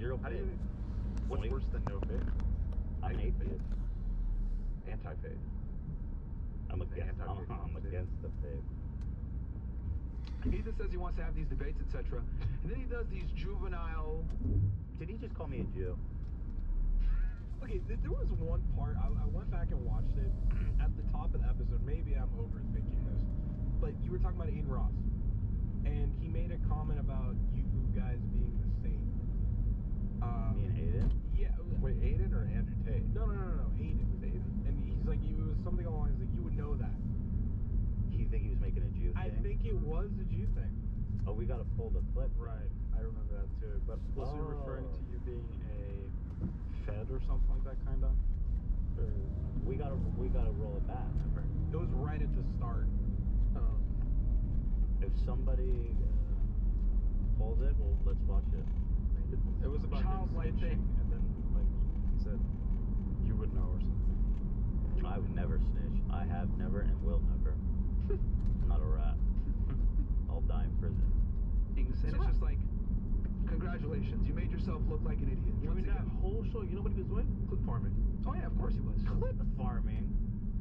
Zero How do faith. you? What's worse than no faith? I'm an atheist. Anti-faith. I'm against the faith. He just says he wants to have these debates, etc. And then he does these juvenile... Did he just call me a Jew? Okay, there was one part, I went back and watched it at the top of the episode. Maybe I'm overthinking this. But you were talking about Aiden Ross. And he made a comment about you guys being the same. Me and Aiden? Yeah. Wait, Aiden or Andrew Tate? No. Aiden. It was Aiden. And he's like, it was something along the lines like, you would know that. You think he was making a Jew thing? I think it was a Jew thing. Oh, we gotta pull the clip. Right, I remember that too. But was he referring to you being a Fed or something like that, kind of? We gotta roll it back. It was right at the start. If somebody pulls it, well, let's watch it. It was about childlike thing, and then like he said, you would know or something. I would never snitch. I have never and will never. I'm not a rat. I'll die in prison. And it's just like, congratulations, you made yourself look like an idiot. I mean, that whole show, you know what he was doing? Clip farming. Oh yeah, of course he was. Clip farming?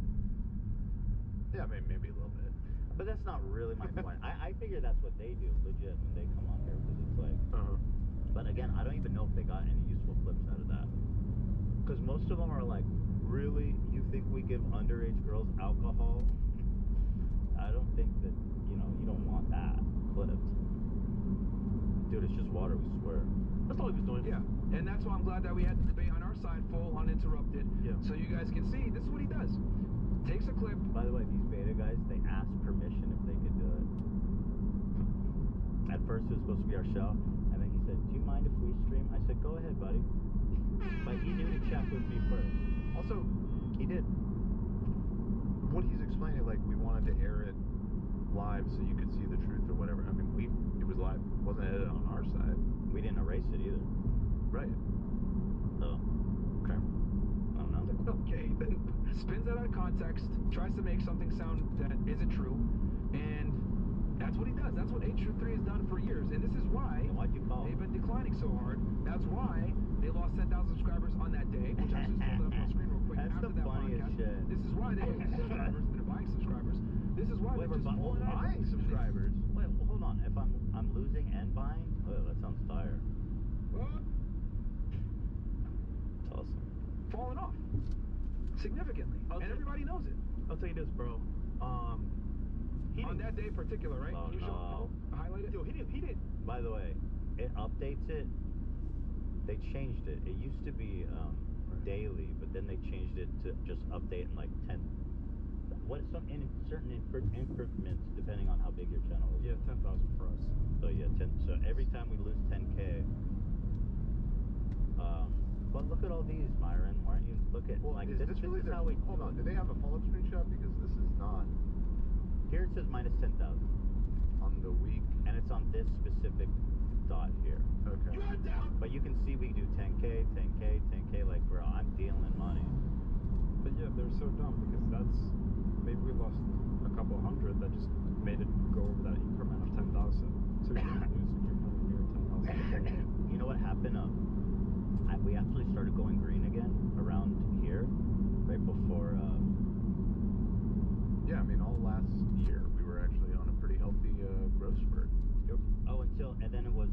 Yeah, maybe a little bit. But that's not really my point. I figure that's what they do, legit, when they come on here, because it's like... But again, I don't even know if they got any useful clips out of that. Because most of them are like, really? You think we give underage girls alcohol? I don't think that, you know, you don't want that clipped. Dude, it's just water, we swear. That's all he was doing. Yeah, and that's why I'm glad that we had the debate on our side full, uninterrupted. Yeah. So you guys can see, this is what he does. Takes a clip. By the way, these beta guys, they asked permission if they could do it. At first it was supposed to be our show, and then he said, do you mind if we stream? I said, go ahead, buddy. But he knew to check with me first. Also, He did. what he's explaining, like we wanted to air it live so you could see the truth or whatever. I mean, it was live. It wasn't edited on our side. We didn't erase it either. Right. So, Okay. I don't know. Okay, then spins it out of context, tries to make something sound that isn't true, and that's what he does. That's what H3 has done for years, and this is why Why'd you call they've him? been declining so hard. That's why they lost 10,000 subscribers on that day, which I just pulled it up on screen real quick. That's after the that funniest podcast. shit. This is why they were losing subscribers and they're buying subscribers. This is why Wait, they're just pulling out. Buying subscribers. Wait, well, hold on. If I'm losing and buying? Oh, that sounds fire. It's awesome. Falling off significantly, and everybody knows it. I'll tell you this, bro. On that day in particular, right? Oh, Can you show no. people? Highlight it. Yo, he did. By the way, it updates it. They changed it. It used to be daily, but then they changed it to just update in like 10. What some in certain increments depending on how big your channel is. Yeah, 10,000 for us. So yeah, 10. So every time we lose 10K. But look at all these, Myron. Why aren't you look at Well, like is this really is their, how we hold do on, it. do they have a follow-up screenshot? Because this is not Here it says minus 10,000, on the week. and it's on this specific dot here. Okay. But you can see we do 10K, 10K, 10K. Like, bro, I'm dealing money. But yeah, they're so dumb because that's maybe we lost a couple hundred that just made it go over that increment of 10,000. So you're losing your money here 10,000. You know what happened? We actually started going green again around here, right before. Yeah, I mean, all last year we were actually on a pretty healthy growth spurt. Yep. Oh, and then it was.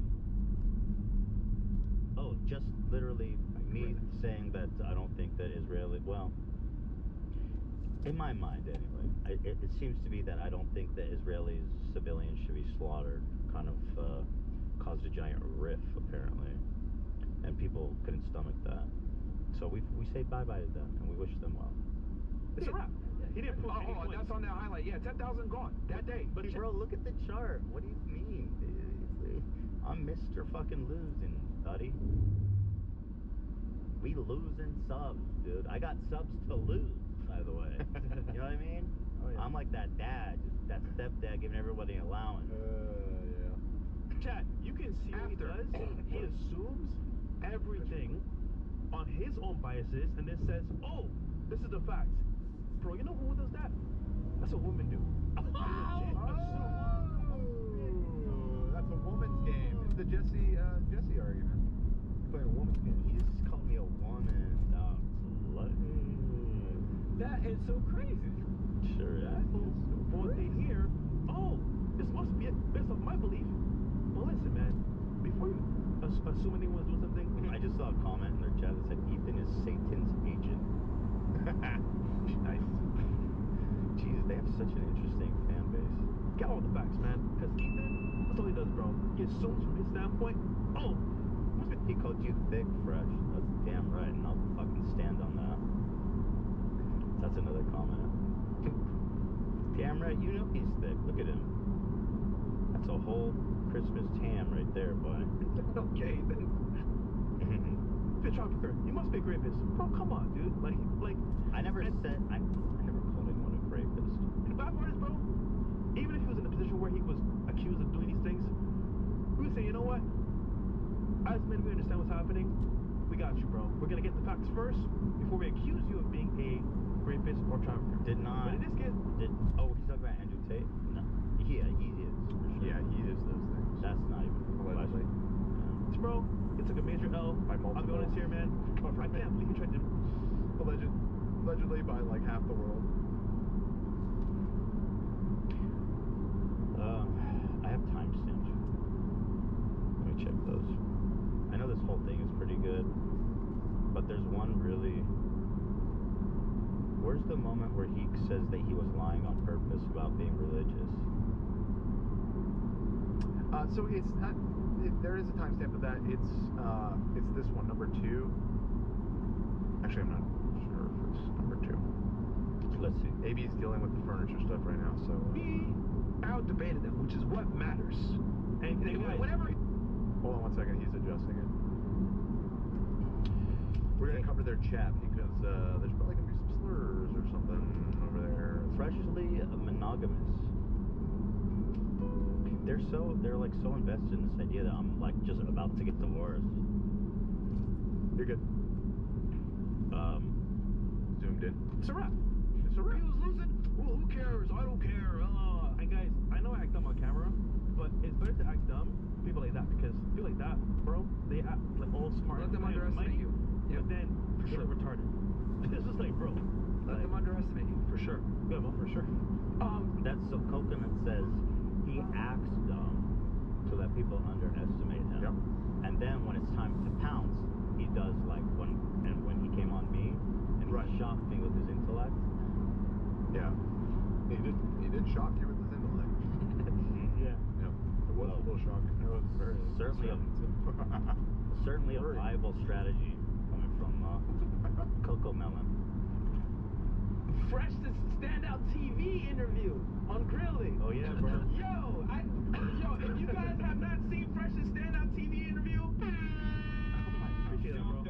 Oh, just literally me saying that I don't think that Israeli. Well, in my mind anyway, it seems to be that I don't think that Israeli civilians should be slaughtered. Kind of caused a giant riff apparently, and people couldn't stomach that. So we say bye-bye to them and we wish them well. It's a wrap. He didn't post any Oh, points. that's on that highlight. Yeah, 10,000 gone that day. But bro, look at the chart. What do you mean? I'm Mr. fucking losing, buddy. We losing subs, dude. I got subs to lose, by the way. You know what I mean? Oh, yeah. I'm like that dad, that stepdad giving everybody an allowance. Yeah. Chat, you can see what he does. He assumes everything on his own biases and then says, oh, this is the facts. Bro, you know who does that? That's what women do. Legit assume. Oh, that's a woman's game. It's the Jesse argument. It's so crazy. Sure, yeah. For what they hear, oh, this must be it based off my belief. Well, listen, man, before you assume anyone's doing something, I just saw a comment in their chat that said Ethan is Satan's agent. nice. Jesus, they have such an interesting fan base. Get all the facts, man. Because Ethan, that's all he does, bro. He assumes from his standpoint, oh, must be. He called you thick, fresh. That's damn right, and I'll fucking stand on that. That's another comment. Damn right, you know he's thick. Look at him. That's a whole Christmas tam right there, boy. Okay, then. If you're a trafficker, you must be a rapist. Bro, come on, dude. Like. I never called anyone a rapist. And the bad part is, bro, even if he was in a position where he was accused of doing these things, we would say, you know what? As men, we understand what's happening. We got you, bro. We're gonna get the facts first before we accuse you of being a rapist or trafficker. Did not. But in this case, oh, he's talking about Andrew Tate? No. Yeah, he is. For sure. Yeah, he is those things. That's not even Allegedly. Yeah. bro, it took a major L. By multiple. I'll be honest here, man. I can't believe you tried to. Allegedly by like half the world. I have timestamps. Let me check those. I know this whole thing is pretty good, but there's one really. Where's the moment where he says that he was lying on purpose about being religious? So it's there is a timestamp of that. It's this one, number 2. Actually, I'm not sure if it's number 2. Let's see. AB's dealing with the furniture stuff right now, so. We out debated them, which is what matters. And whenever. Hold on one second. He's adjusting it. We're gonna cover their chat because there's probably gonna be some slurs or something over there. Freshly monogamous. They're like so invested in this idea that I'm like just about to get divorced. You're good. Zoomed in. It's a wrap. It's a wrap. He was losing. Well, who cares? I don't care. And guys, I know I act dumb on camera, but it's better to act dumb. People like that, because people like that, bro, they act like all smart. Let them and underestimate mighty, you. Yep. But then For they're sure. retarded. It's just like, bro. Let them underestimate you, for sure. Yeah, well, for sure. That's so Coconut says he acts dumb so that people underestimate him. Yep. And then when it's time to pounce, he does like when he came on me and Right. he shocked me with his intellect. Yeah. He did shock you with his intellect. Yeah. Yep. It was a little shocking. It was very Certainly a viable strategy coming from Coco Melon. Fresh to Standout TV interview on Grilling. Oh yeah, bro. Yo, if you guys have not seen Fresh to Standout TV interview, I appreciate that, bro.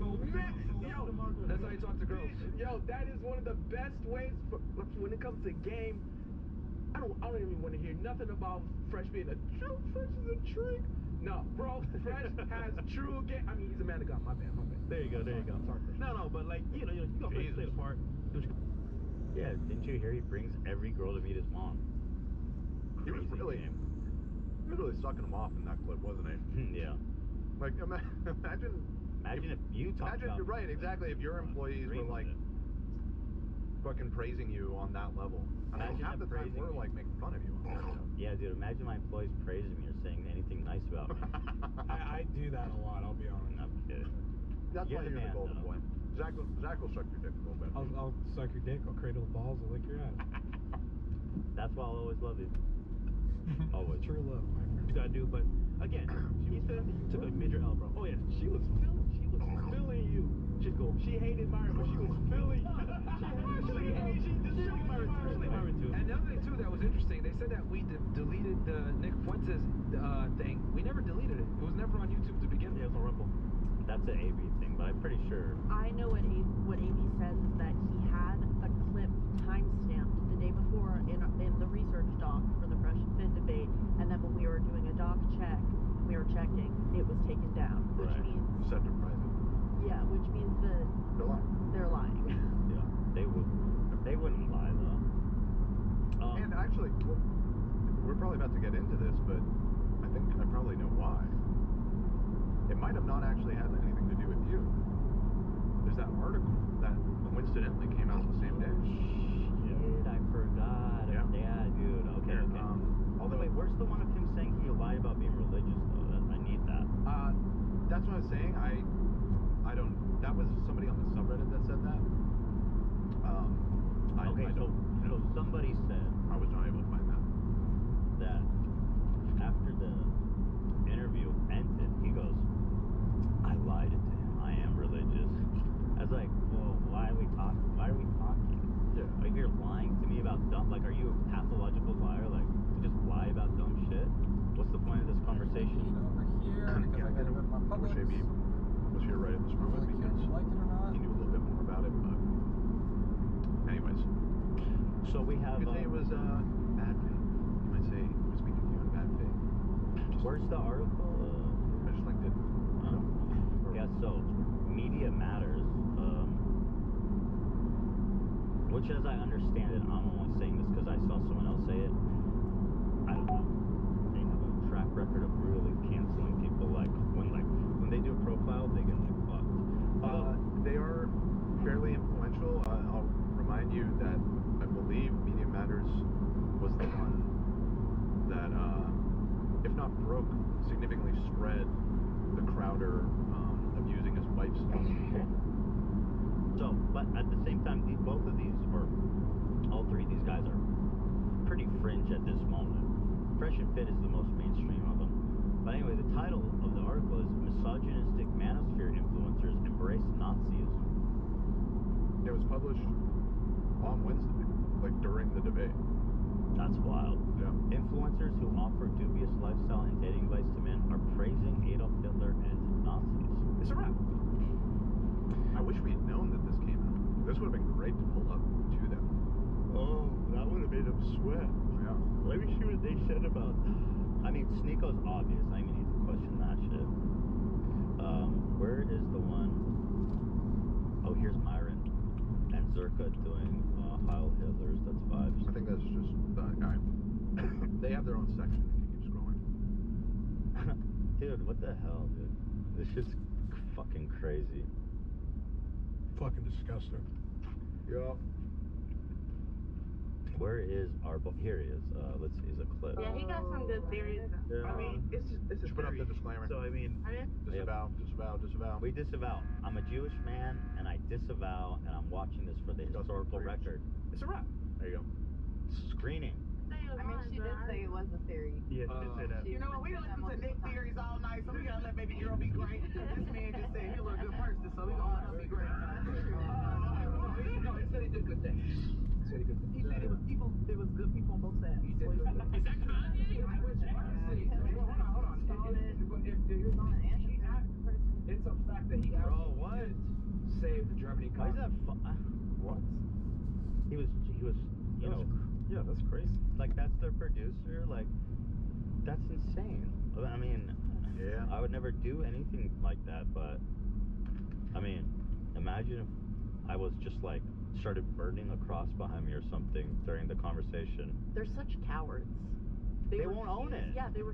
Yo, That's how you talk to girls. Yo, that is one of the best ways when it comes to game. I don't even want to hear nothing about Fresh being a true. Fresh is a trick. No, bro, Fresh has true game. I mean, he's a man of God. My bad. There you go. Sorry, Fresh. No, but like, you got Fresh to play the part. Yeah, didn't you hear he brings every girl to meet his mom? He was really sucking them off in that clip, wasn't he? Yeah. Like, imagine if you talked about... Right, exactly. If your employees were like fucking praising you on that level. I mean, half the time we're like making fun of you on that stuff. Yeah, dude, imagine my employees praising me or saying anything nice about me. I do that a lot, I'll be honest. I'm kidding. That's why you're the man, golden boy. Zach will suck your dick a little bit. I'll suck your dick, I'll cradle the balls, I'll lick your ass. That's why I'll always love you. Always. True love, my friend. You gotta do, but again, Ethan took a major L, bro. Oh yeah, she was feeling you. She's cool. She hated Myron, but she was feeling you. She Myron too. And the other thing too that was interesting, they said that we deleted the Nick Fuentes thing. We never deleted it. It was never on YouTube to begin with. Yeah, it was on Rumble. That's an AB thing, but I'm pretty sure. I know what AB says is that he had a clip timestamped the day before in the research doc for the Fresh and Fit debate, and then when we were doing a doc check, we were checking, it was taken down, which Right. means... Set to private. Yeah, which means that... They're lying. They're lying. Yeah, they wouldn't lie, though. And actually, we're probably about to get into this, but I think I probably know why. It might have not actually had anything to do with you. there's that article that coincidentally came out the same day. Shit, I forgot. Yeah. Yeah, dude. Okay, okay. Although, Wait, where's the one of him saying he lied about being religious, though? I need that. that's what I was saying. I don't. That was somebody on the subreddit that said that. So somebody said I was not able to find that. that after the interview ended, he goes, "I lied to him. I am religious." I was like, "Well, why are we talking? Why are we talking? Yeah. Like, you're lying to me about dumb. Like, are you a pathological liar? Like, you just lie about dumb shit? What's the point of this conversation?" Over here, because Yeah, I gotta go to my I wish Publix. AB was here right at this moment Really care if because you like it or not. he knew a little bit more about it. But anyways, So we have. you could say it was bad faith. You might say he was speaking to you in bad faith. Where's the article? I just linked it. Yeah, so Media Matters, which as I understand it, I'm only saying this because I saw someone else say it. I don't know. They have a track record of really canceling people. Like when they do a profile, they get like fucked. They are fairly influential. I'll remind you that I believe Media Matters was the one that, if not broke, significantly spread the Crowder abusing his wife's So, but at the same time, both of these, or all three of these guys, are pretty fringe at this moment. Fresh and Fit is the most mainstream of them. But anyway, the title of the article is "Misogynistic Manosphere Influencers Embrace Nazism." It was published on Wednesday, like during the debate. That's wild. Yeah. Influencers who offer dubious lifestyle and dating advice to men are praising Adolf Hitler and Nazis. It's a wrap. I wish we had known that this came out. This would have been great to pull up to them. Oh, that would have made them sweat. Yeah. Let me see what they said about. I mean, Sneako's obvious. I even need to question that shit. Where is the one? Oh, here's Myron and Zerka doing Heil Hitlers. That's vibes. I think that's just that guy. They have their own section if you keep scrolling. Dude, what the hell, dude? This shit's fucking crazy. Fucking disgusting. Yeah. Where is our book? Here he is. Let's see, is a clip. Yeah, he got some good theories. Yeah. I mean, it's a Just put up the theory. disclaimer. So I mean, Disavow, disavow, disavow. We disavow. I'm a Jewish man, and I disavow, and I'm watching this for the historical record. It's a wrap. There you go. Screening. I mean, she did say it was a theory. yeah, she did say that. You know what? We listen to Nick theories all night, so we gotta let baby girl be great. This man just said Hitler a good person, so we gonna let her be great. No, he said he did good things. He said he did good things. He said it was good people on both sides. He did good things. Is that Kanye? I wish I could say. Hold on. It's a fact that he Bro, what? did save the Germany Why is continent. that What? He was, you know, Yeah, that's crazy. like, that's their producer. Like, that's insane. I mean, Yeah. I would never do anything like that, but, I mean, imagine if I was just, like, started burning a cross behind me or something during the conversation. They're such cowards. They won't own it. Yeah, they